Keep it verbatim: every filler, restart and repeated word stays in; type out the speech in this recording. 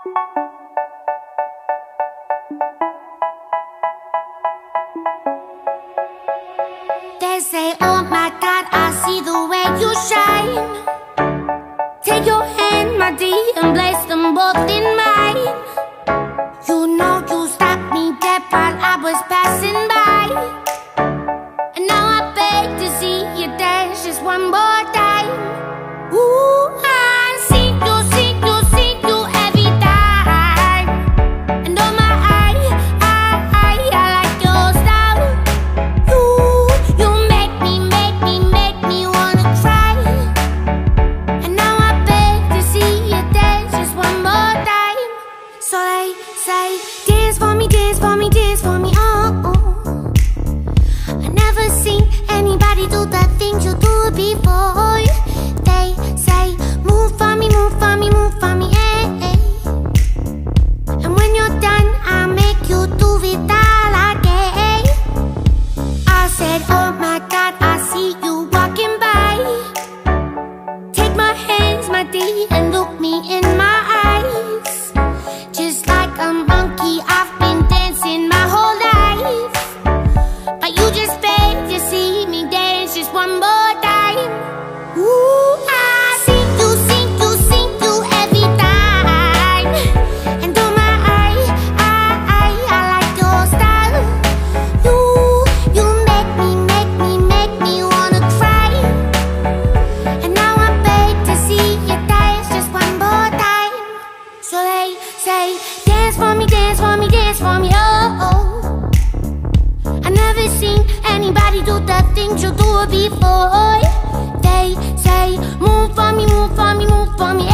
They say, oh my God, I see the way you shine. Take your hand, my dear, and place them both in mine. You know you stopped me dead while I was passing by, and now I beg to see you dance just one more time. Ooh, I see you, see you, see you every time. And oh my, I, I, I, I like your style. You, you make me, make me, make me wanna cry. And now I beg to see you dance just one more time. So they say, dance for me, dance for me, dance for me, oh, oh. I never seen anybody do the things you do before. They say, move for me, move for me, move for me, eh, eh. And when you're done, I'll make you do it all again. I said, oh my God, I see you walking by. Take my hands, my dear, and look me in my eyes. Just like a monkey, I've been dancing my whole life, but you just beg to see me dance just one more time. Ooh, I see you, see you, see you every time. And oh my, I, I, I, I like your style. You, you make me, make me, make me wanna cry. And now I beg to see you dance just one more time. So they say, dance for me, dance for me, dance for me, oh, oh. I never seen anybody do the things you do before. They say, move for me, move for me, move for me,